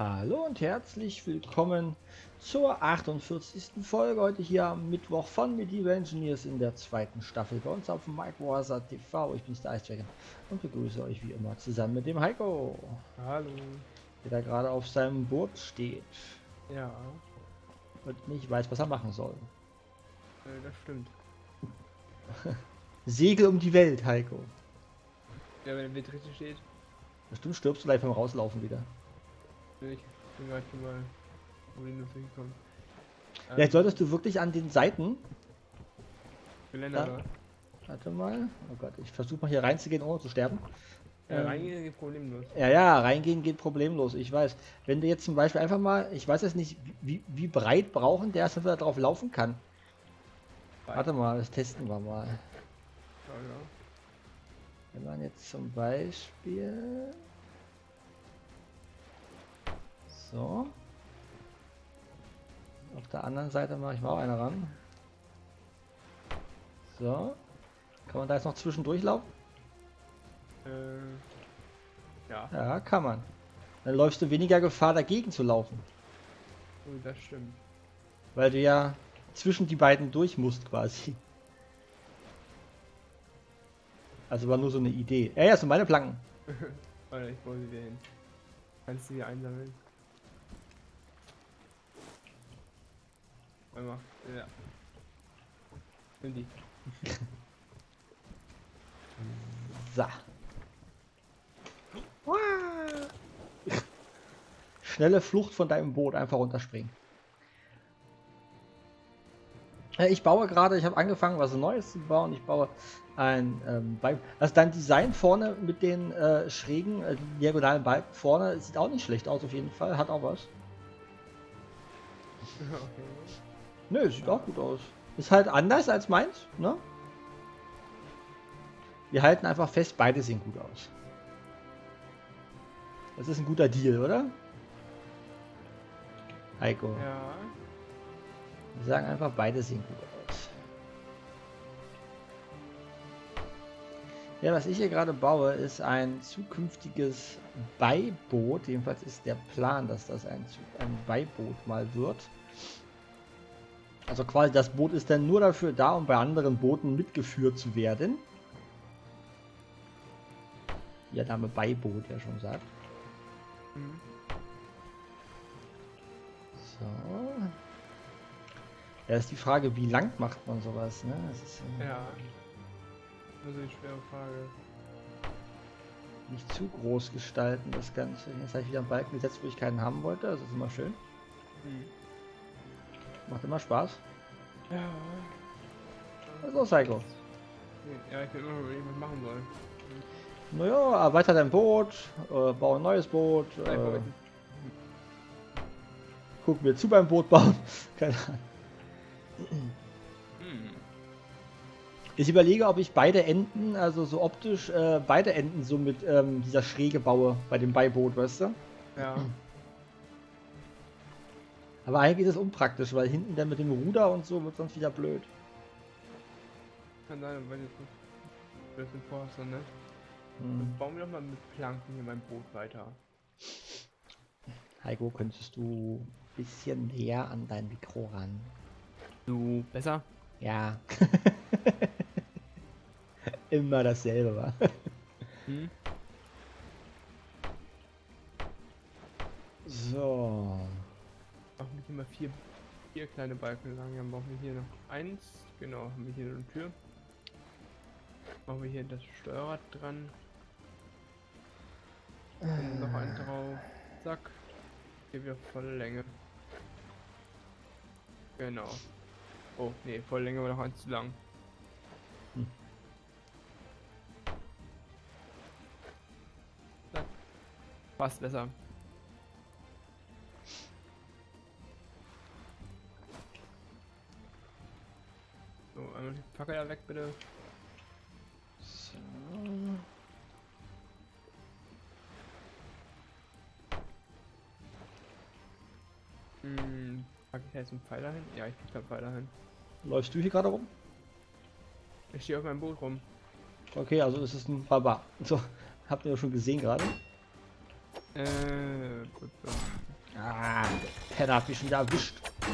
Hallo und herzlich willkommen zur 48. Folge heute hier am Mittwoch von Medieval Engineers in der zweiten Staffel bei uns auf dem Mike Warser TV. Ich bin der Ice und begrüße euch wie immer zusammen mit dem Heiko. Hallo. Der da gerade auf seinem Boot steht. Ja. Und nicht weiß, was er machen soll. Das stimmt. Segel um die Welt, Heiko. Ja, wenn der Wind richtig steht. Du stirbst gleich beim Rauslaufen wieder. Ich bin gerade schon mal wo die Nüsse gekommen. Vielleicht solltest du wirklich an den Seiten. Geländer, Da. oder? Warte mal. Oh Gott, ich versuche mal hier reinzugehen, ohne zu sterben. Reingehen geht problemlos. Ja, reingehen geht problemlos, ich weiß. Wenn du jetzt zum Beispiel einfach mal, ich weiß jetzt nicht, wie breit brauchen der, dass er drauf laufen kann. Warte mal, das testen wir mal. Ja, ja. Wenn man jetzt zum Beispiel... So. Auf der anderen Seite mache ich mal auch eine ran. So. Kann man da jetzt noch zwischendurch laufen? Ja. Ja, kann man. Dann läufst du weniger Gefahr, dagegen zu laufen. Oh, das stimmt. Weil du ja zwischen die beiden durch musst quasi. Also war nur so eine Idee. Ja, das sind meine Planken. Warte, ich wollte wieder hin. Kannst du die einsammeln? Warte mal. Ja. Nimm die. So. Schnelle Flucht von deinem Boot, einfach runterspringen. Ich baue gerade, ich habe angefangen, was Neues zu bauen. Ich baue ein also dein Design vorne mit den schrägen, diagonalen Balken vorne sieht auch nicht schlecht aus auf jeden Fall, hat auch was. Okay. Nö, sieht auch gut aus. Ist halt anders als meins, ne? Wir halten einfach fest, beide sehen gut aus. Das ist ein guter Deal, oder? Heiko. Ja. Wir sagen einfach, beide sehen gut aus. Ja, was ich hier gerade baue, ist ein zukünftiges Beiboot. Jedenfalls ist der Plan, dass das ein Beiboot mal wird. Also quasi das Boot ist dann nur dafür da, um bei anderen Booten mitgeführt zu werden. Wie der Name Beiboot ja schon sagt. Mhm. So. Ja, ist die Frage, wie lang macht man sowas, ne? Das ist Ja. Das ist eine schwere Frage. nicht zu groß gestalten, das Ganze. Jetzt habe ich wieder einen Balken gesetzt, wo ich keinen haben wollte. Das ist immer schön. Mhm. Macht immer Spaß. Ja. Also, Psycho. Ja, ich will immer noch was machen soll. Naja, erweiter dein Boot, bau ein neues Boot. Guck mir zu beim Boot bauen. Keine Ahnung. Hm. Ich überlege, ob ich beide Enden, also so optisch, beide Enden so mit dieser Schräge baue bei dem Beiboot, weißt du? Ja. Aber eigentlich ist es unpraktisch, weil hinten dann mit dem Ruder und so wird sonst wieder blöd. Kann sein, wenn jetzt nicht das im Vorhast, ne? Hm. Bauen wir doch mal mit Planken hier mein Boot weiter. Heiko, könntest du ein bisschen näher an dein Mikro ran? Du, besser? Ja. Immer dasselbe, wa? Hm? So. Machen wir hier mal vier kleine Balken lang. Dann brauchen wir hier noch eins. Genau, haben wir hier eine Tür. Machen wir hier das Steuerrad dran. Und noch einen drauf. Zack. Hier wieder volle Länge. Genau. Oh, nee, volle Länge war noch eins zu lang. Hm. Zack. Passt besser. So, einmal die Fackel da weg, bitte. So. Pack ich da jetzt einen Pfeiler hin? Ja, ich pack da einen Pfeiler hin. Läufst du hier gerade rum? Ich stehe auf meinem Boot rum. Okay, also ist es ein Barbar. So, habt ihr ja schon gesehen gerade. Gut, so. Ah, der Penner hat mich schon wieder erwischt.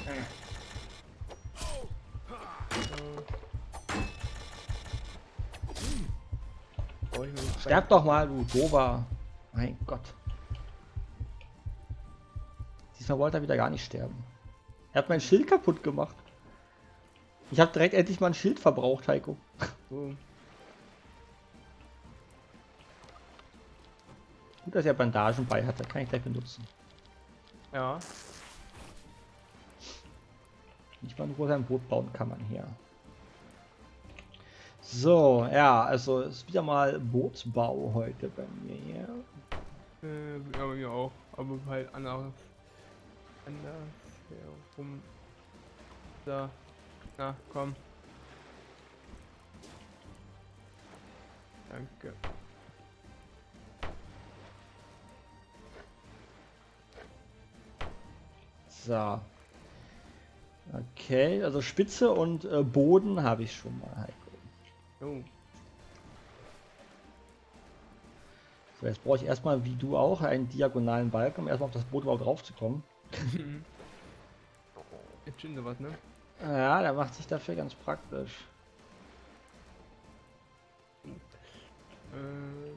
Oh, ich muss Sterb doch mal, du Dover. Mein Gott. Diesmal wollte er wieder gar nicht sterben. Er hat mein Schild kaputt gemacht. Ich habe direkt endlich mal ein Schild verbraucht, Heiko. so. Gut, dass er Bandagen bei hatte. Kann ich gleich benutzen. Ja. Nicht mal in Ruhe sein Boot bauen kann man hier. So, ja, also ist wieder mal Bootsbau heute bei mir hier. Ja, bei mir auch. Aber halt anders herum. So. Na, komm. Danke. So. Okay, also Spitze und Boden habe ich schon mal, Heiko. Oh. So, jetzt brauche ich erstmal, wie du auch, einen diagonalen Balken, um erstmal auf das Boot überhaupt drauf zu kommen. Jetzt schon sowas, ne? Ja, der macht sich dafür ganz praktisch. Ähm,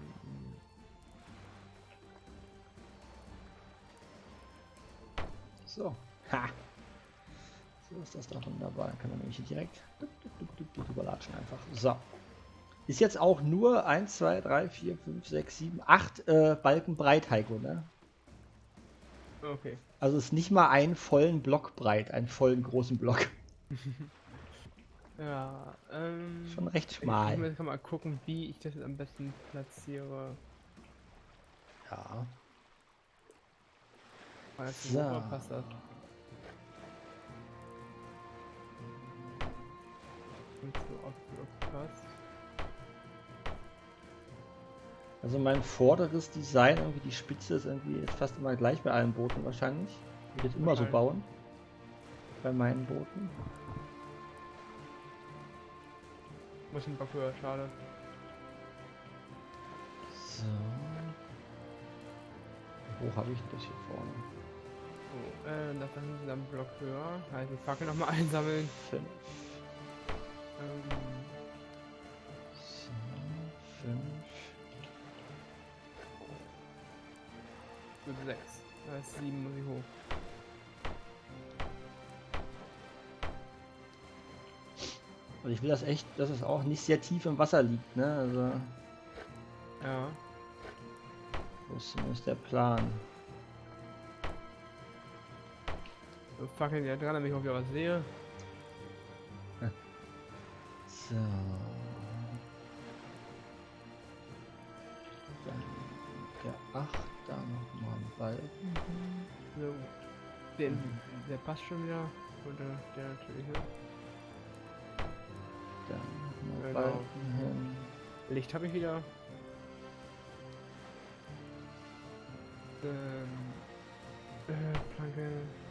So. Ha! So ist das doch wunderbar. Dann kann man nämlich hier direkt überlatschen einfach. So. Ist jetzt auch nur 1, 2, 3, 4, 5, 6, 7, 8 Balken breit, Heiko, ne? okay. Also ist nicht mal einen vollen Block breit, einen vollen großen Block. Ja, Schon recht ich schmal. muss jetzt mal gucken, wie ich das jetzt am besten platziere. Ja. Weil das So. so passt das. Nicht so oft passt. Also mein vorderes Design, irgendwie die Spitze ist irgendwie jetzt fast immer gleich bei allen Booten wahrscheinlich. Ich würde jetzt immer so bauen. Bei meinen Booten. Muss ein Block höher, schade. So. Wo habe ich das hier vorne? Oh, das ist dann ein Block höher. Heißt, die Fackel nochmal einsammeln. 5. Ähm, So, 5. Gut 6. Das heißt 7 muss ich hoch. Und ich will das echt, dass es auch nicht sehr tief im Wasser liegt, ne? Also, Ja. so ist zumindest der Plan. So, Fackeln ja dran, damit ich auch wieder was sehe. So. Dann der 8, da nochmal ein Balken. So. Der passt schon wieder. Und der natürlich nicht. Dann nochmal Genau. Balken hin. Licht habe ich wieder. Planke.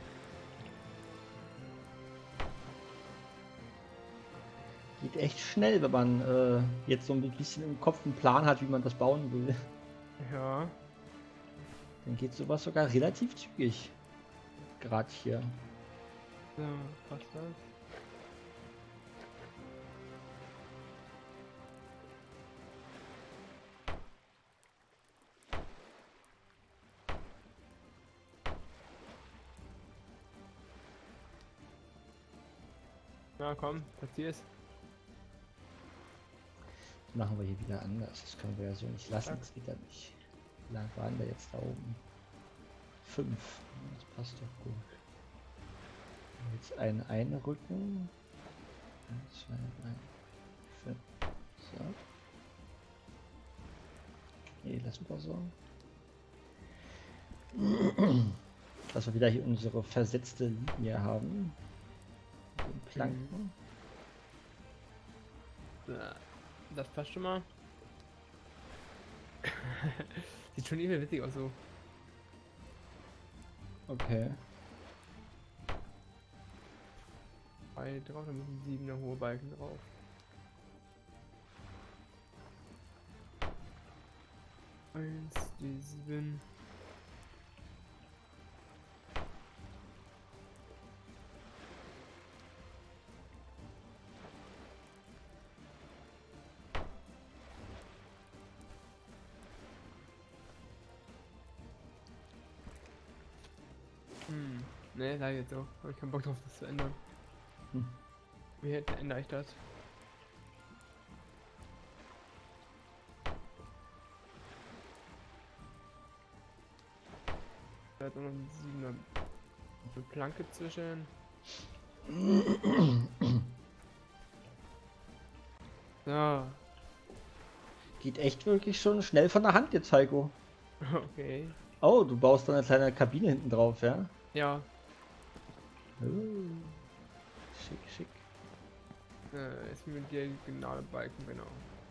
Geht echt schnell, wenn man jetzt so ein bisschen im Kopf einen Plan hat, wie man das bauen will. Ja. Dann geht sowas sogar relativ zügig. Gerade hier. So, passt das? Na komm, platzier's. Das machen wir hier wieder anders. Das können wir ja so nicht lassen. Das geht ja nicht. Wie lang waren wir jetzt da oben? 5. Das passt doch gut. Jetzt einen einrücken. 1, 2, 3, 5. So. Nee, lassen wir so. Dass wir wieder hier unsere versetzte Linie haben. Den Planken. Das passt schon mal. Sieht schon irgendwie witzig aus so. Okay. 3 drauf, dann müssen 7 hohe Balken drauf. Eins, die 7. Ne, sag ich jetzt so. Hab ich keinen Bock drauf, das zu ändern. Hm. Wie ändere ich das? Da hat noch ein 7er eine Planke zwischen. So. Geht echt wirklich schon schnell von der Hand jetzt, Heiko. Okay. Oh, du baust dann eine kleine Kabine hinten drauf, ja? Ja. Oh. Schick, schick. Ist mit der genaue Balken, genau.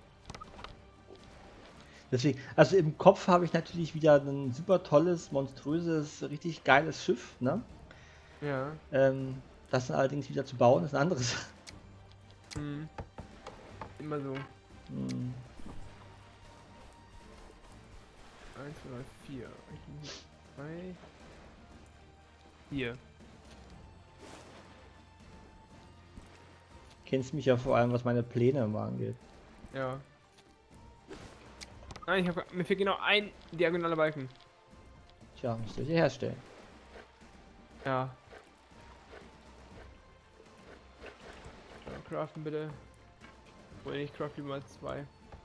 Deswegen, also im Kopf habe ich natürlich wieder ein super tolles, monströses, richtig geiles Schiff, ne? Ja. Das dann allerdings wieder zu bauen, ist eine andere Sache. Hm. Immer so. 1, Hm. 2, 4. 3, 4. Kennst mich ja vor allem, was meine Pläne immer angeht. Ja. Nein, mir fehlt genau ein diagonaler Balken. Tja, musst du dir herstellen. Ja. So, craften bitte. Oder ich craft lieber mal 2.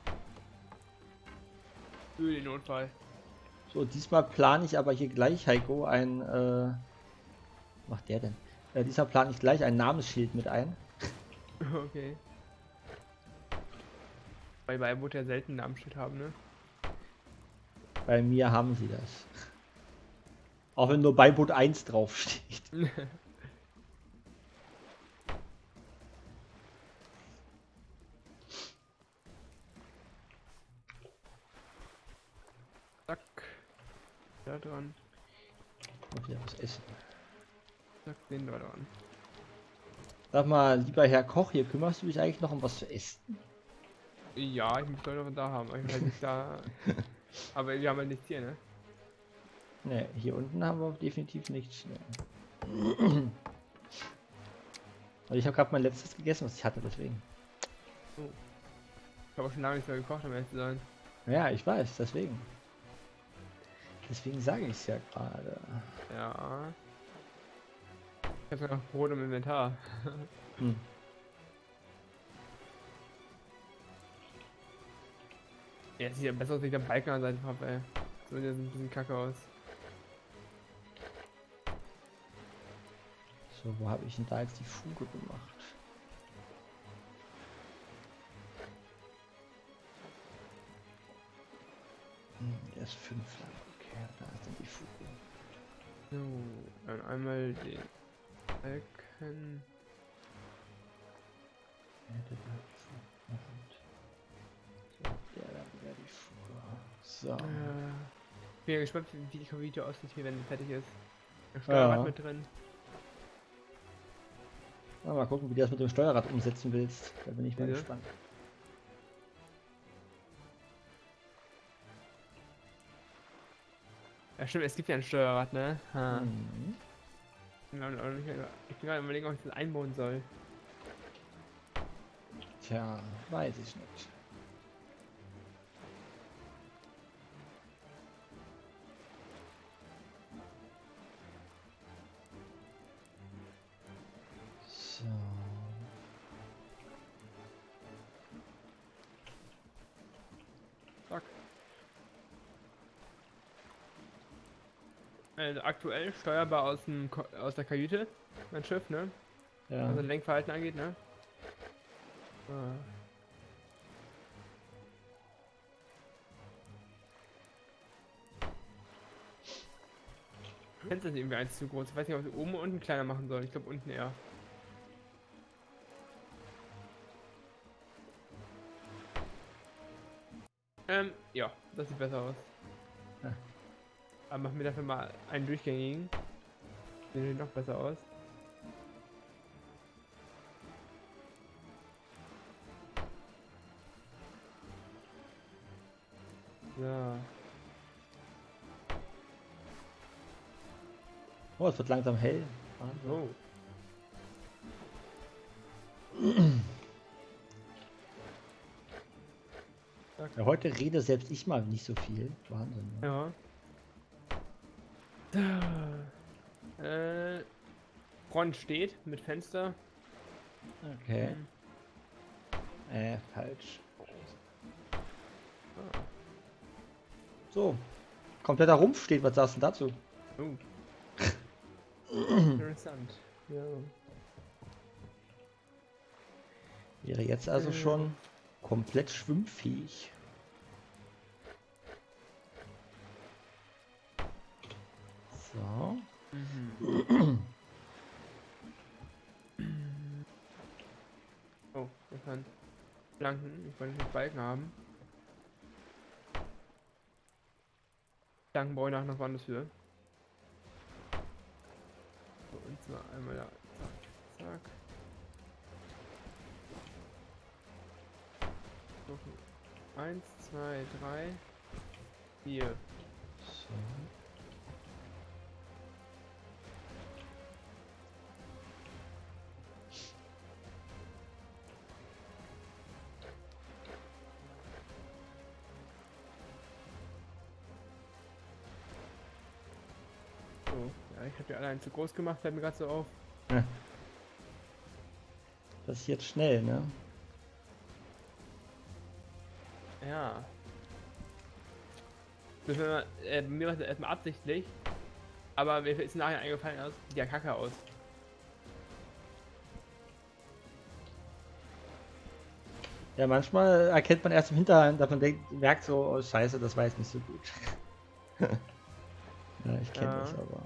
Für den Notfall. So, diesmal plane ich aber hier gleich, Heiko, ein, was macht der denn? Diesmal plane ich gleich ein Namensschild mit ein. Okay. Weil Beiboot ja selten ein Namensschild haben, ne? Bei mir haben sie das. Auch wenn nur Beiboot 1 draufsteht. Zack. Da dran. Und wieder was essen. Zack, den da dran. Sag mal, lieber Herr Koch, hier kümmerst du dich eigentlich noch um was zu essen? Ja, ich muss doch noch da haben. Ich bin halt nicht da. Aber wir haben halt nichts hier, ne? Ne, hier unten haben wir definitiv nichts. Ne. Also ich habe gerade mein letztes gegessen, was ich hatte, deswegen. Oh. Ich habe auch schon lange nicht mehr gekocht, um ehrlich zu sein. Ja, ich weiß, deswegen. Deswegen sage ich es ja gerade. Ja. Ich habe noch Brot im Inventar. Hm. Ja, sieht ja besser aus, wenn ich den Balken an der Seite habe, ey. So sieht das ein bisschen kacke aus. So, wo habe ich denn da jetzt die Fuge gemacht? Der ist 5 lang. Okay, da ist dann die Fuge. So, dann einmal den Balken. So, der da wieder die Fuge. So. Bin ja gespannt, wie die Kabine aussieht hier, wenn sie fertig ist. Ein Steuerrad Ja. mit drin. Mal gucken, wie du das mit dem Steuerrad umsetzen willst. Da bin ich mal Bitte? gespannt. Ja stimmt, es gibt ja ein Steuerrad, ne? Ha. Mhm. Ich bin gerade überlegen, ob ich das einbauen soll. Tja, weiß ich nicht. So. Zack. Also aktuell steuerbar aus der Kajüte, mein Schiff, ne? Ja. Was das Lenkverhalten angeht, ne? Ah. Fenster sind irgendwie eins zu groß. Ich weiß nicht, ob ich oben und unten kleiner machen soll. Ich glaube unten eher. Ja, das sieht besser aus. Ja. Aber machen wir dafür mal einen durchgängigen. Den sieht noch besser aus. So. Oh, es wird langsam hell. Wahnsinn. Oh. Ja, heute rede selbst ich mal nicht so viel. Wahnsinn. Ne? Ja. Da. Front steht mit Fenster. Okay. Falsch. Ah. So. Kompletter Rumpf steht, was sagst du dazu? Oh. Interessant. Ja. Wäre jetzt also schon komplett schwimmfähig. So. Oh, wir können Flanken. Ich wollte nicht Balken haben. Flanken brauche ich nachher noch woanders für. So, und zwar einmal da. Zack, zack. Noch 1, 2, 3, 4. So. So, ja, ich habe die alle einen zu groß gemacht, fällt mir gerade so auf. Passiert schnell, ne? Ja. Mir war das erstmal absichtlich, aber mir ist nachher eingefallen, das sieht ja kacke aus. Ja, manchmal erkennt man erst im Hinterhand, dass man merkt so, oh scheiße, das war jetzt nicht so gut. Ja, ich kenne Ja. das aber.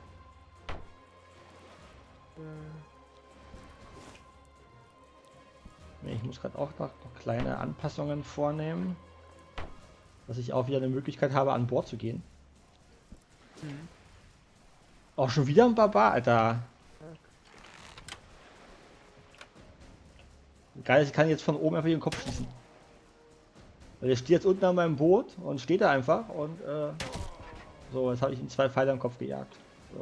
Nee, ich muss gerade auch noch kleine Anpassungen vornehmen. Dass ich auch wieder eine Möglichkeit habe, an Bord zu gehen. Auch schon wieder ein Barbar, Alter. Geil, ich kann jetzt von oben einfach den Kopf schießen. Weil der steht jetzt unten an meinem Boot und steht da einfach und so, jetzt habe ich ihm 2 Pfeile im Kopf gejagt. So.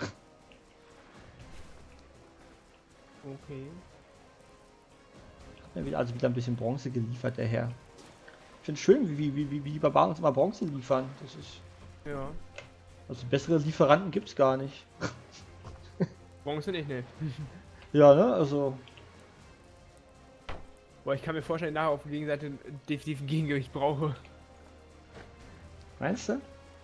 Okay. Hat mir wieder, also wieder ein bisschen Bronze geliefert, der Herr. Ich finde schön, wie die Barbaren uns immer Bronze liefern. Das ist. Ja. Also bessere Lieferanten gibt's gar nicht. Bronze nicht, ne? Ja, ne? Also. Boah, ich kann mir vorstellen, nachher auf der Gegenseite definitiv ein Gegengewicht brauche. Meinst du?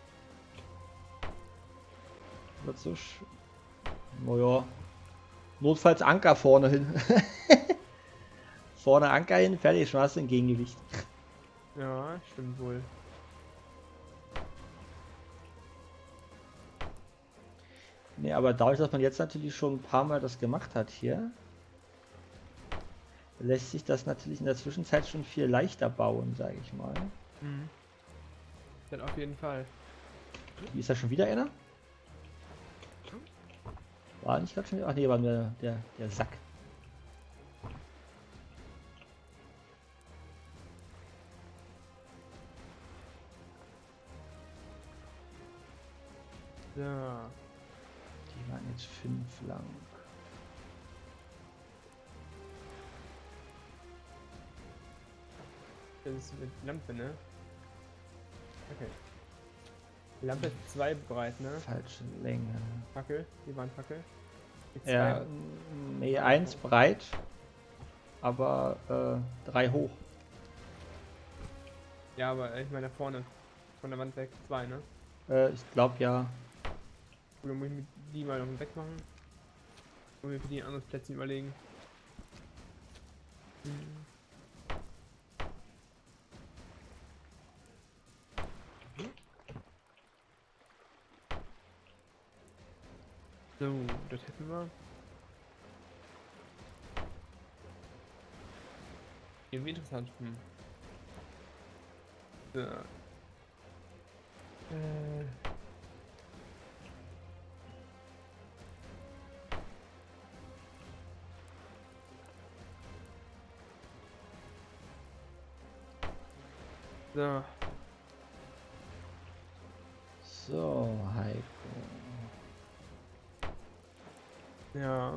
Wird so naja. Notfalls Anker vorne hin. Vorne Anker hin, fertig, schon hast du ein Gegengewicht. Ja, stimmt wohl. Ne, aber dadurch, dass man jetzt natürlich schon ein paar Mal das gemacht hat hier, lässt sich das natürlich in der Zwischenzeit schon viel leichter bauen, sage ich mal. Mhm. Dann auf jeden Fall. Wie ist da schon wieder einer? War nicht gerade schon wieder? Ach nee, war nur der Sack. Ja. Die waren jetzt 5 lang. Das ist mit Lampe, ne? Okay. Die Lampe ist 2 breit, ne? Falsche Länge. Fackel, die Wandfackel. Die Ja, zwei- nee, 1 breit, aber 3 hoch. Ja, aber ich meine da vorne. Von der Wand weg 2, ne? Ich glaube ja. Oder muss ich mir die mal noch wegmachen? Oder für die ein anderes Plätzchen überlegen? So, das hätten wir. Irgendwie interessant. So. So. So, Heiko. Ja.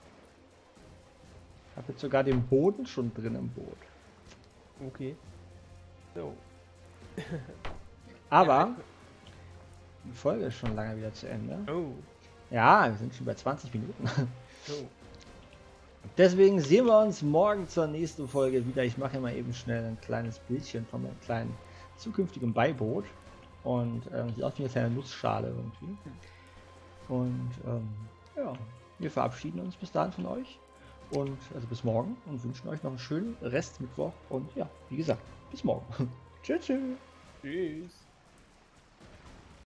Ich habe jetzt sogar den Boden schon drin im Boot. Okay. So. Aber die Folge ist schon lange wieder zu Ende. Oh. Ja, wir sind schon bei 20 Minuten. So. Deswegen sehen wir uns morgen zur nächsten Folge wieder. Ich mache mal eben schnell ein kleines Bildchen von meinem kleinen zukünftigen Beiboot. Und sieht aus wie eine kleine Nussschale irgendwie. Und ja, wir verabschieden uns bis dahin von euch. Und also bis morgen und wünschen euch noch einen schönen Rest Mittwoch. Und ja, wie gesagt, bis morgen. Tschüss. Tschüss.